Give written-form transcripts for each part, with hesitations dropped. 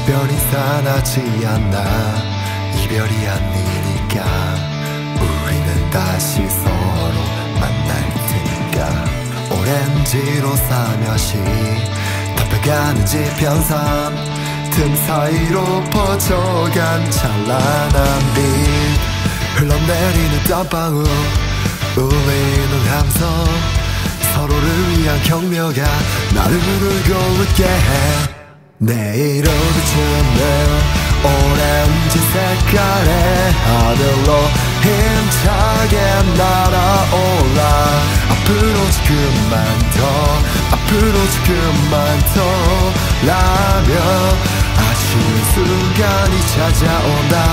특별히 산하지 않나. 이별이 아니니까 우리는 다시 서로 만날 테니까. 오렌지로 살며시 덮여가는 지평선 틈 사이로 퍼져간 찬란한 빛. 흘러내리는 땀방울 울리는 함성. 서로를 위한 격려가 나를 울고 웃게 해. 내일 어디쯤에 오렌지 색깔의 하늘로 힘차게 날아올라. 앞으로 조금만 더, 앞으로 조금만 더 라며 아쉬운 순간이 찾아온다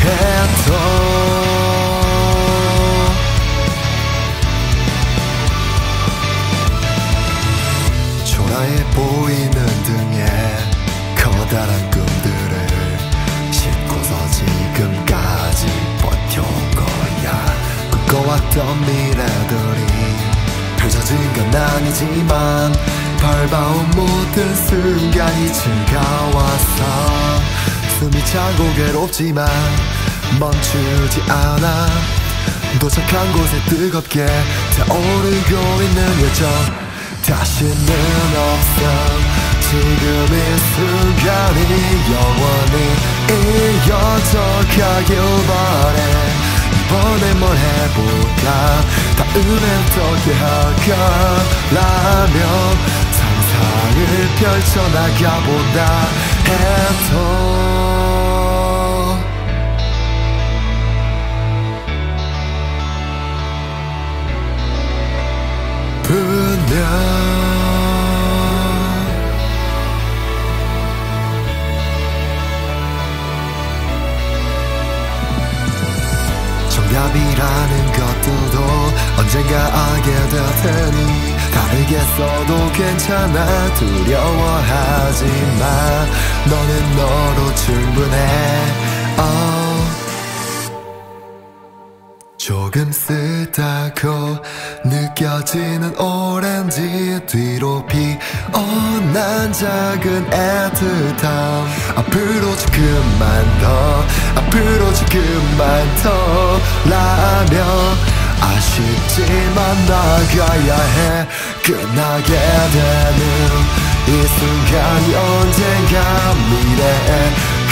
해도 초라해 보이는 등에 커다란 꿈들을 싣고서 지금까지 버텨온 거야. 꿈꿔왔던 미래들이 펼쳐진 건 아니지만 밟아온 모든 순간이 즐거웠어. 숨이 차고 괴롭지만 멈추지 않아. 도착한 곳에 뜨겁게 타오르고 있는 열정 다시는 없어. 지금 이 순간이 영원히 이어져 가길 바래. 이번에 뭘 해볼까, 다음엔 어떻게 할까 라며 상상을 펼쳐나가본다 해도 분명 정답이라는 것들도 언젠가 알게 될 테니 다르겠어도 괜찮아. 두려워하지 마. 너는 너로 충분해. 조금 쓰다고 느껴지는 오렌지 뒤로 피어난 작은 애틋함. 앞으로 조금만 더, 앞으로 조금만 더 라며 아쉽지만 나가야 해. 끝나게 되는 이 순간이 언젠가 미래에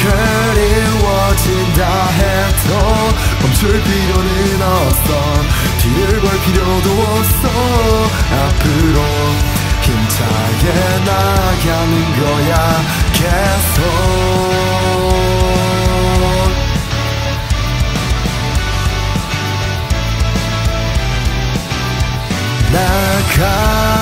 그리워진다 해도 멈출 필요는 없어. 뒤를 볼 필요도 없어. 앞으로 힘차게 나가는 거야 계속. 나가